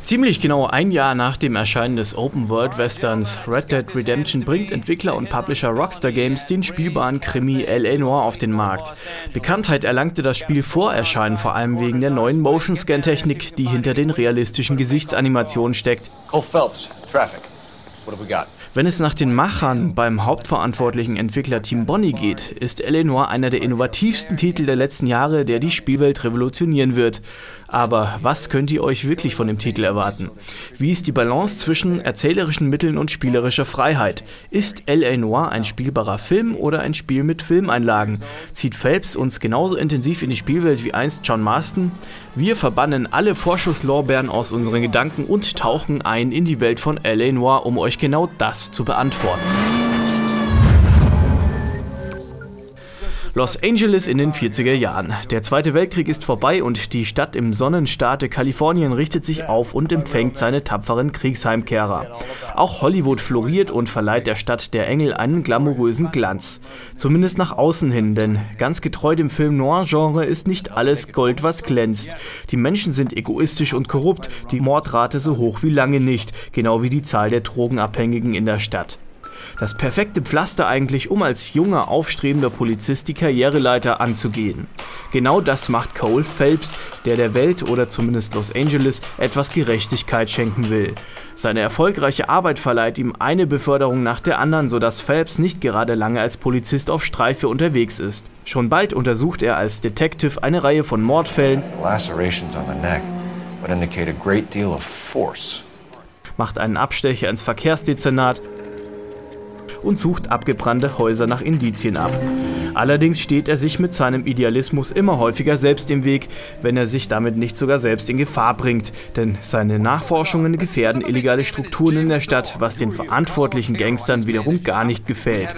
Ziemlich genau ein Jahr nach dem Erscheinen des Open-World-Westerns Red Dead Redemption bringt Entwickler und Publisher Rockstar Games den spielbaren Krimi L.A. Noire auf den Markt. Bekanntheit erlangte das Spiel vor Erscheinen vor allem wegen der neuen Motion-Scan-Technik, die hinter den realistischen Gesichtsanimationen steckt. Cole Phelps, Traffic. What have we got? Wenn es nach den Machern beim hauptverantwortlichen Entwickler Team Bonnie geht, ist L.A. Noire einer der innovativsten Titel der letzten Jahre, der die Spielwelt revolutionieren wird. Aber was könnt ihr euch wirklich von dem Titel erwarten? Wie ist die Balance zwischen erzählerischen Mitteln und spielerischer Freiheit? Ist L.A. Noire ein spielbarer Film oder ein Spiel mit Filmeinlagen? Zieht Phelps uns genauso intensiv in die Spielwelt wie einst John Marston? Wir verbannen alle Vorschusslorbeeren aus unseren Gedanken und tauchen ein in die Welt von L.A. Noire, um euch genau das zu beantworten. Los Angeles in den 40er Jahren. Der Zweite Weltkrieg ist vorbei und die Stadt im Sonnenstaate Kalifornien richtet sich auf und empfängt seine tapferen Kriegsheimkehrer. Auch Hollywood floriert und verleiht der Stadt der Engel einen glamourösen Glanz. Zumindest nach außen hin, denn ganz getreu dem Film-Noir-Genre ist nicht alles Gold, was glänzt. Die Menschen sind egoistisch und korrupt, die Mordrate so hoch wie lange nicht, genau wie die Zahl der Drogenabhängigen in der Stadt. Das perfekte Pflaster eigentlich, um als junger, aufstrebender Polizist die Karriereleiter anzugehen. Genau das macht Cole Phelps, der der Welt oder zumindest Los Angeles etwas Gerechtigkeit schenken will. Seine erfolgreiche Arbeit verleiht ihm eine Beförderung nach der anderen, sodass Phelps nicht gerade lange als Polizist auf Streife unterwegs ist. Schon bald untersucht er als Detective eine Reihe von Mordfällen, macht einen Abstecher ins Verkehrsdezernat und sucht abgebrannte Häuser nach Indizien ab. Allerdings steht er sich mit seinem Idealismus immer häufiger selbst im Weg, wenn er sich damit nicht sogar selbst in Gefahr bringt. Denn seine Nachforschungen gefährden illegale Strukturen in der Stadt, was den verantwortlichen Gangstern wiederum gar nicht gefällt.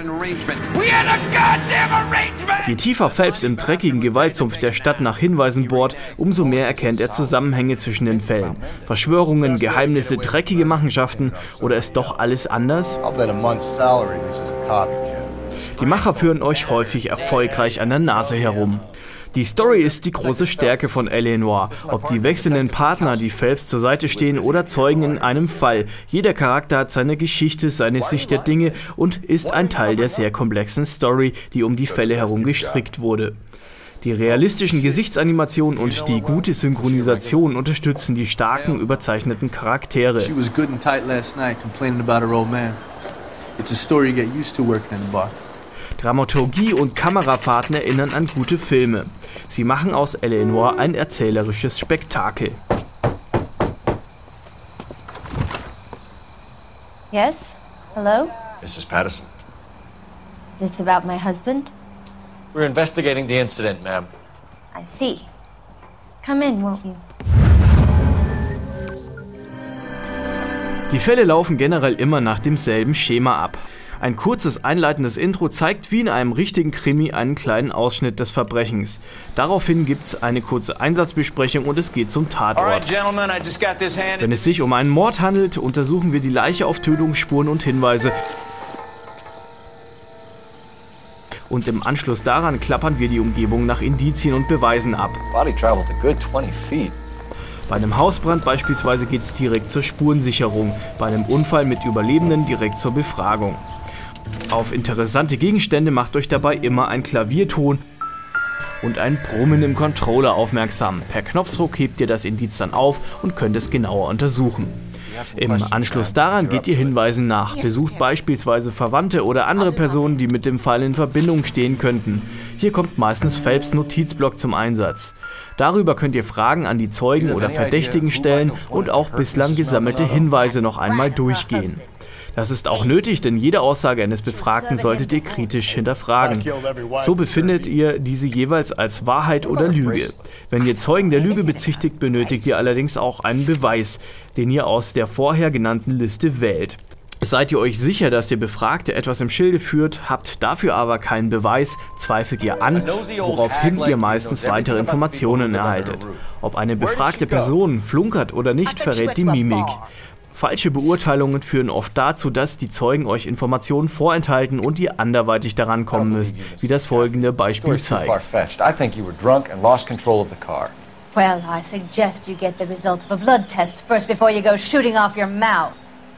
Je tiefer Phelps im dreckigen Gewaltsumpf der Stadt nach Hinweisen bohrt, umso mehr erkennt er Zusammenhänge zwischen den Fällen. Verschwörungen, Geheimnisse, dreckige Machenschaften oder ist doch alles anders? Die Macher führen euch häufig erfolgreich an der Nase herum. Die Story ist die große Stärke von L.A. Noire. Ob die wechselnden Partner, die Phelps zur Seite stehen oder Zeugen in einem Fall. Jeder Charakter hat seine Geschichte, seine Sicht der Dinge und ist ein Teil der sehr komplexen Story, die um die Fälle herum gestrickt wurde. Die realistischen Gesichtsanimationen und die gute Synchronisation unterstützen die starken, überzeichneten Charaktere. Dramaturgie und Kamerafahrten erinnern an gute Filme. Sie machen aus L.A. Noire ein erzählerisches Spektakel. Yes? Hello? Mrs. Patterson. Is this about my husband? We're investigating the incident, ma'am. I see. Come in, won't you? Die Fälle laufen generell immer nach demselben Schema ab. Ein kurzes einleitendes Intro zeigt wie in einem richtigen Krimi einen kleinen Ausschnitt des Verbrechens. Daraufhin gibt es eine kurze Einsatzbesprechung und es geht zum Tatort. Wenn es sich um einen Mord handelt, untersuchen wir die Leiche auf Tötungsspuren und Hinweise. Und im Anschluss daran klappern wir die Umgebung nach Indizien und Beweisen ab. Bei einem Hausbrand beispielsweise geht es direkt zur Spurensicherung, bei einem Unfall mit Überlebenden direkt zur Befragung. Auf interessante Gegenstände macht euch dabei immer ein Klavierton und ein Brummen im Controller aufmerksam. Per Knopfdruck hebt ihr das Indiz dann auf und könnt es genauer untersuchen. Im Anschluss daran geht ihr Hinweisen nach, besucht beispielsweise Verwandte oder andere Personen, die mit dem Fall in Verbindung stehen könnten. Hier kommt meistens Phelps Notizblock zum Einsatz. Darüber könnt ihr Fragen an die Zeugen oder Verdächtigen stellen und auch bislang gesammelte Hinweise noch einmal durchgehen. Das ist auch nötig, denn jede Aussage eines Befragten solltet ihr kritisch hinterfragen. So befindet ihr diese jeweils als Wahrheit oder Lüge. Wenn ihr Zeugen der Lüge bezichtigt, benötigt ihr allerdings auch einen Beweis, den ihr aus der vorher genannten Liste wählt. Seid ihr euch sicher, dass der Befragte etwas im Schilde führt, habt dafür aber keinen Beweis, zweifelt ihr an, woraufhin ihr meistens weitere Informationen erhaltet. Ob eine befragte Person flunkert oder nicht, verrät die Mimik. Falsche Beurteilungen führen oft dazu, dass die Zeugen euch Informationen vorenthalten und ihr anderweitig daran kommen müsst, wie das folgende Beispiel zeigt. Well, I suggest you get the results of a blood test first before you go shooting off your mouth.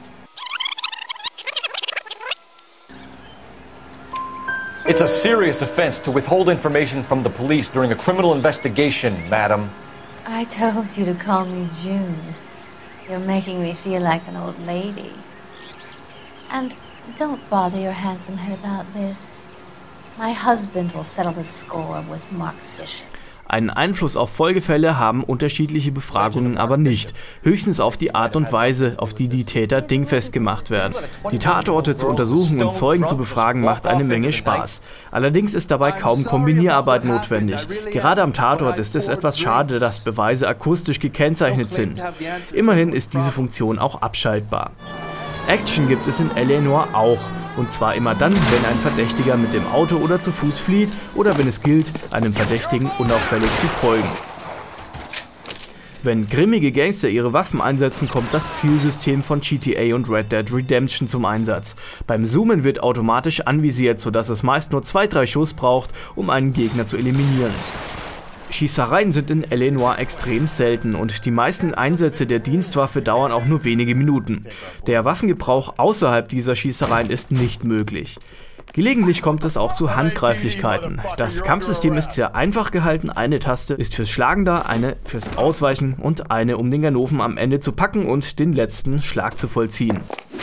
It's a serious offense to withhold information from the police during a criminal investigation, madam. I told you to call me June. You're making me feel like an old lady. And don't bother your handsome head about this. My husband will settle the score with Mark Bishop. Einen Einfluss auf Folgefälle haben unterschiedliche Befragungen aber nicht. Höchstens auf die Art und Weise, auf die die Täter dingfest gemacht werden. Die Tatorte zu untersuchen und Zeugen zu befragen macht eine Menge Spaß. Allerdings ist dabei kaum Kombinierarbeit notwendig. Gerade am Tatort ist es etwas schade, dass Beweise akustisch gekennzeichnet sind. Immerhin ist diese Funktion auch abschaltbar. Action gibt es in L.A. Noire auch. Und zwar immer dann, wenn ein Verdächtiger mit dem Auto oder zu Fuß flieht oder wenn es gilt, einem Verdächtigen unauffällig zu folgen. Wenn grimmige Gangster ihre Waffen einsetzen, kommt das Zielsystem von GTA und Red Dead Redemption zum Einsatz. Beim Zoomen wird automatisch anvisiert, sodass es meist nur 2-3 Schuss braucht, um einen Gegner zu eliminieren. Schießereien sind in L.A. Noire extrem selten und die meisten Einsätze der Dienstwaffe dauern auch nur wenige Minuten. Der Waffengebrauch außerhalb dieser Schießereien ist nicht möglich. Gelegentlich kommt es auch zu Handgreiflichkeiten. Das Kampfsystem ist sehr einfach gehalten, eine Taste ist fürs Schlagen da, eine fürs Ausweichen und eine, um den Ganoven am Ende zu packen und den letzten Schlag zu vollziehen.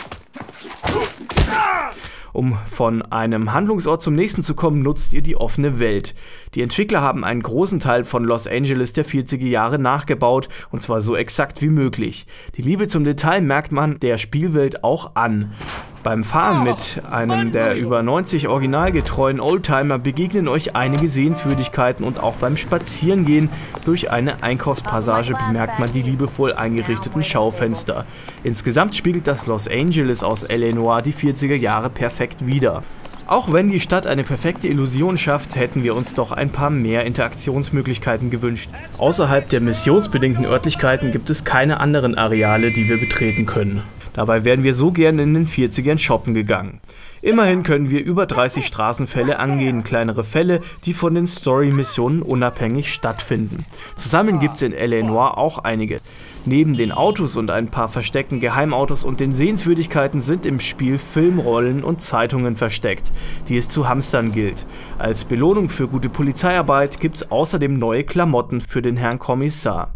Um von einem Handlungsort zum nächsten zu kommen, nutzt ihr die offene Welt. Die Entwickler haben einen großen Teil von Los Angeles der 40er Jahre nachgebaut, und zwar so exakt wie möglich. Die Liebe zum Detail merkt man der Spielwelt auch an. Beim Fahren mit einem der über 90 originalgetreuen Oldtimer begegnen euch einige Sehenswürdigkeiten und auch beim Spazierengehen durch eine Einkaufspassage bemerkt man die liebevoll eingerichteten Schaufenster. Insgesamt spiegelt das Los Angeles aus L.A. Noire die 40er Jahre perfekt wider. Auch wenn die Stadt eine perfekte Illusion schafft, hätten wir uns doch ein paar mehr Interaktionsmöglichkeiten gewünscht. Außerhalb der missionsbedingten Örtlichkeiten gibt es keine anderen Areale, die wir betreten können. Dabei wären wir so gern in den 40ern shoppen gegangen. Immerhin können wir über 30 Straßenfälle angehen, kleinere Fälle, die von den Story-Missionen unabhängig stattfinden. Zusammen gibt es in L.A. Noire auch einige. Neben den Autos und ein paar versteckten Geheimautos und den Sehenswürdigkeiten sind im Spiel Filmrollen und Zeitungen versteckt, die es zu hamstern gilt. Als Belohnung für gute Polizeiarbeit gibt es außerdem neue Klamotten für den Herrn Kommissar.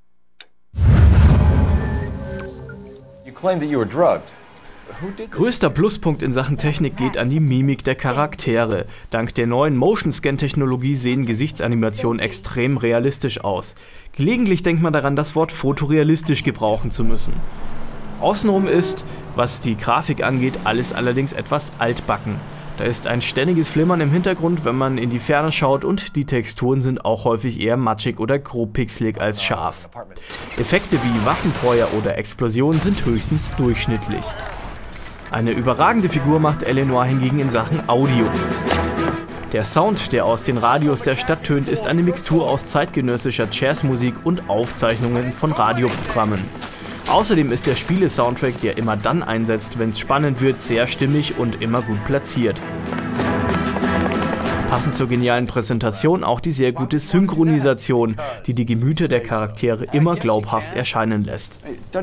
Größter Pluspunkt in Sachen Technik geht an die Mimik der Charaktere. Dank der neuen Motion-Scan-Technologie sehen Gesichtsanimationen extrem realistisch aus. Gelegentlich denkt man daran, das Wort fotorealistisch gebrauchen zu müssen. Außenrum ist, was die Grafik angeht, alles allerdings etwas altbacken. Da ist ein ständiges Flimmern im Hintergrund, wenn man in die Ferne schaut, und die Texturen sind auch häufig eher matschig oder grob pixelig als scharf. Effekte wie Waffenfeuer oder Explosionen sind höchstens durchschnittlich. Eine überragende Figur macht L.A. Noire hingegen in Sachen Audio. Der Sound, der aus den Radios der Stadt tönt, ist eine Mixtur aus zeitgenössischer Jazzmusik und Aufzeichnungen von Radioprogrammen. Außerdem ist der Spiele-Soundtrack, der immer dann einsetzt, wenn es spannend wird, sehr stimmig und immer gut platziert. Passend zur genialen Präsentation auch die sehr gute Synchronisation, die die Gemüter der Charaktere immer glaubhaft erscheinen lässt.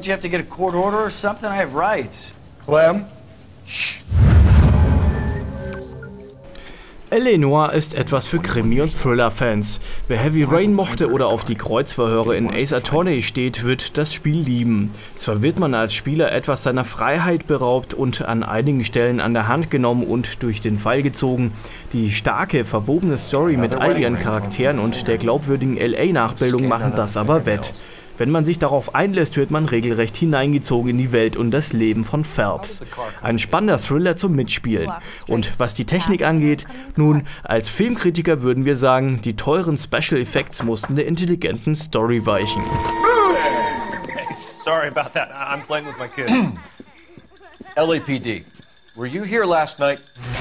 Clem? L.A. Noire ist etwas für Krimi- und Thriller-Fans. Wer Heavy Rain mochte oder auf die Kreuzverhöre in Ace Attorney steht, wird das Spiel lieben. Zwar wird man als Spieler etwas seiner Freiheit beraubt und an einigen Stellen an der Hand genommen und durch den Fall gezogen. Die starke, verwobene Story mit all ihren Charakteren und der glaubwürdigen L.A.-Nachbildung machen das aber wett. Wenn man sich darauf einlässt, wird man regelrecht hineingezogen in die Welt und das Leben von Phelps. Ein spannender Thriller zum Mitspielen. Und was die Technik angeht, nun, als Filmkritiker würden wir sagen, die teuren Special Effects mussten der intelligenten Story weichen. Hey, sorry about that. I'm playing with my kids. LAPD, were you here last night?